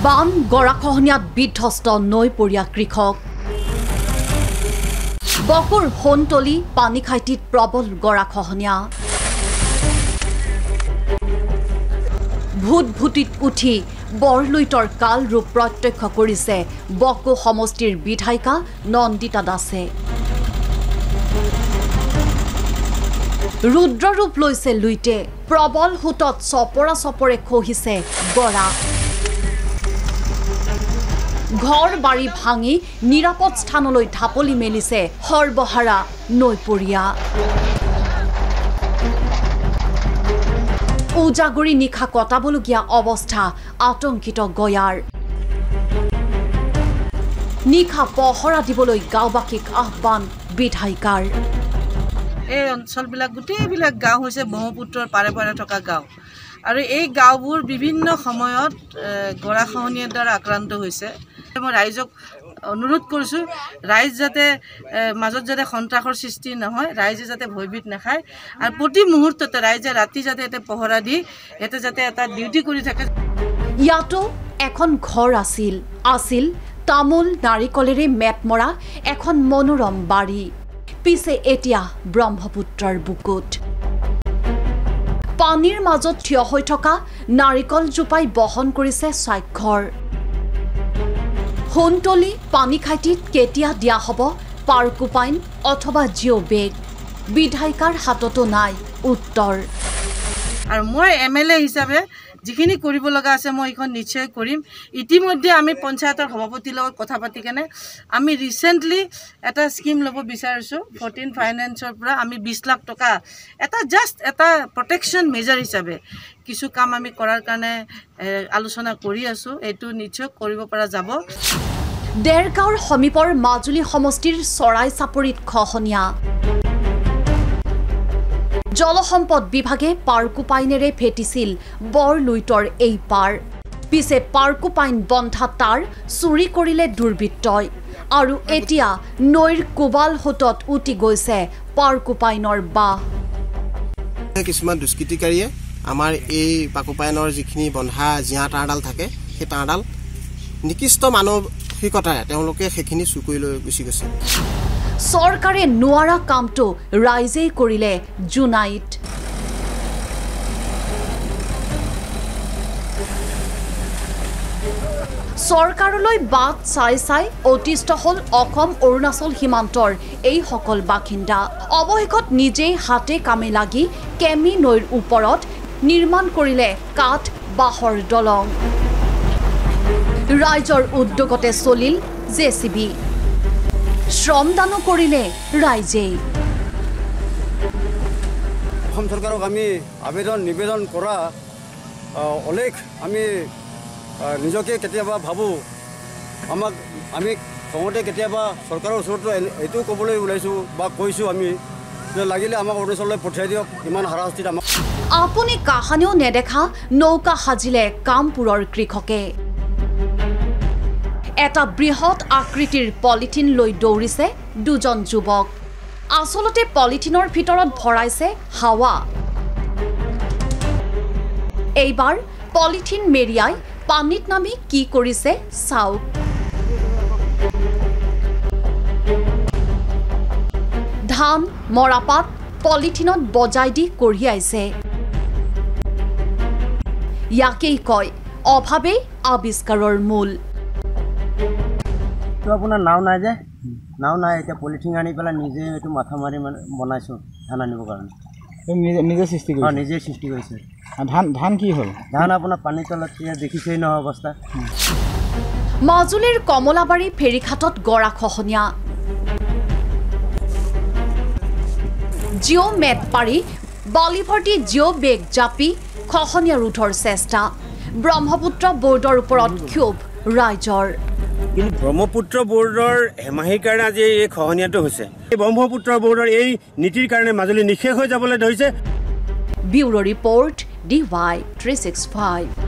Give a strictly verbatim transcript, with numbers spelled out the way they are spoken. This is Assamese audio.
বান গৰাখহনীয়াত বিধ্বস্ত নৈপৰীয়া কৃষক বকুৰ হোনতলি পানীখাইটিত প্ৰবল গৰাখহনীয়া ভূত ভূতিত উঠি বৰলুইতৰ কাল ৰূপ প্ৰত্যক্ষ কৰিছে বকু সমষ্টিৰ বিধায়িকা নন্দিতা দাসে ৰুদ্ৰৰূপ লৈছে লুইতে প্ৰবল হুতত চপৰা চপৰে খহিছে গৰা ঘৰ বাৰী ভাঙি নিৰাপদ স্থানলৈ ঢাপলি মেলিছে সৰ্বহাৰা নৈপৰীয়া উজাগৰি নিশা কটাবলগীয়া অৱস্থা আতংকিত গয়াৰ নিশা পহৰা দিবলৈ গাঁওবাসীক আহ্বান বিধায়িকাৰ এই অঞ্চলবিলাক গোটেইবিলাক গাঁও হৈছে ব্ৰহ্মপুত্ৰৰ পাৰে পাৰে থকা গাঁও আৰু এই গাঁওবোৰ বিভিন্ন সময়ত গৰাখহনীয়াৰ দ্বাৰা আক্ৰান্ত হৈছে মই ৰাইজক অনুৰোধ কৰিছোঁ ৰাইজ যাতে মাজত যাতে সন্ত্ৰাসৰ সৃষ্টি নহয় ৰাইজে যাতে ভয়ভীত নাখায় আৰু প্ৰতি মুহূৰ্ততে ৰাইজে ৰাতি যাতে এটা পহৰা দি এটা যাতে এটা ডিউটি কৰি থাকে ইয়াতো এখন ঘৰ আছিল আছিল তামোল নাৰিকলেৰে মেট মৰা এখন মনোৰম বাৰী পিছে এতিয়া ব্ৰহ্মপুত্ৰৰ বুকুত পানীৰ মাজত থিয় হৈ থকা নাৰিকল জোপাই বহন কৰিছে স্বাক্ষৰ হোনতলি পানীখাইটিত কেতিয়া দিয়া হ'ব পাৰ্কোপাইন অথবা জিঅ' বেগ বিধায়িকাৰ হাততো নাই উত্তৰ আৰু মই এম এল এ হিচাপে যিখিনি কৰিব লগা আছে মই এইখন নিশ্চয় কৰিম ইতিমধ্যে আমি পঞ্চায়তৰ সভাপতিৰ লগত কথা পাতি কেনে আমি ৰিচেণ্টলি এটা স্কিম ল'ব বিচাৰিছোঁ ফৰ্টিন ফাইনেন্সৰ পৰা আমি বিশ লাখ টকা এটা জাষ্ট এটা প্ৰটেকশ্যন মেজাৰ হিচাপে কিছু কাম আমি কৰাৰ কাৰণে আলোচনা কৰি আছোঁ এইটো নিশ্চয় কৰিব পৰা যাব ডেৰগাঁৱৰ সমীপৰ মাজুলী সমষ্টিৰ চৰাই চাপৰিত খহনীয়া জলসম্পদ বিভাগে পাৰ্কোপাইনেৰে ভেটিছিল বৰলুইতৰ এই পাৰ পিছে পাৰ্কোপাইন বন্ধা তাৰ চুৰি কৰিলে দুৰ্বৃত্তই আৰু এতিয়া নৈৰ কোবাল হোটত উটি গৈছে পাৰ্কোপাইনৰ বাহ কিছুমান দুষ্কৃতিকাৰীয়ে আমাৰ এই পাৰ্কোপাইনৰ যিখিনি বন্ধা জিয়া তাঁৰডাল থাকে সেই তাঁৰডাল নিকৃষ্ট মানসিকতাৰে তেওঁলোকে সেইখিনি চুকুৰি লৈ গুচি গৈছে চৰকাৰে নোৱাৰা কামটো ৰাইজেই কৰিলে জুনাইত চৰকাৰলৈ বাট চাই চাই অতিষ্ঠ হ'ল অসম অৰুণাচল সীমান্তৰ এইসকল বাসিন্দা অৱশেষত নিজেই হাতে কামে লাগি কেমি নৈৰ ওপৰত নিৰ্মাণ কৰিলে কাঠ বাঁহৰ দলং ৰাইজৰ উদ্যোগতে চলিল জে চি বি শ্ৰমদানো কৰিলে ৰাইজেই অসম চৰকাৰক আমি আবেদন নিবেদন কৰা অলেখ আমি নিজকে কেতিয়াবা ভাবোঁ আমাক আমি খঙতে কেতিয়াবা চৰকাৰৰ ওচৰতো এইটো ক'বলৈ ওলাইছোঁ বা কৈছোঁ আমি যে লাগিলে আমাক অৰুণাচললৈ পঠিয়াই দিয়ক ইমান হাৰাশাস্তিত আমাক আপুনি কাহানিও নেদেখা নৌকা সাজিলে কামপুৰৰ কৃষকে এটা বৃহৎ আকৃতিৰ পলিথিন লৈ দৌৰিছে দুজন যুৱক আচলতে পলিথিনৰ ভিতৰত ভৰাইছে হাৱা এইবাৰ পলিথিন মেৰিয়াই পানীত নামি কি কৰিছে চাওক ধান মৰাপাত পলিথিনত বজাই দি কঢ়িয়াইছে ইয়াকেই কয় অভাৱেই আৱিষ্কাৰৰ মূল তো আপোনাৰ নাও নাই যে নাও নাই এতিয়া পলিথিন আনি পেলাই নিজে এইটো মাথা মাৰি মানে বনাইছোঁ ধান আনিবৰ কাৰণে নিজে নিজে সৃষ্টি কৰিছে নিজে সৃষ্টি কৰিছে ধান ধান কি হ'ল ধান আপোনাৰ পানীৰ তলত দেখিছেই নহয় অৱস্থা মাজুলীৰ কমলাবাৰী ফেৰীঘাটত গৰাখহনীয়া জিঅ' মেট পাৰি বালিভৰ্তি জিঅ' বেগ জাপি খহনীয়া ৰোধৰ চেষ্টা ব্ৰহ্মপুত্ৰ বৰ্ডৰ ওপৰত ক্ষোভ ৰাইজৰ কিন্তু ব্ৰহ্মপুত্ৰ বৰ্ডৰ হেমাহিৰ কাৰণে আজি এই খহনীয়াটো হৈছে এই ব্ৰহ্মপুত্ৰ বৰ্ডৰ এই নীতিৰ কাৰণে মাজুলী নিশেষ হৈ যাবলৈ ধৰিছে bureau report D Y three six five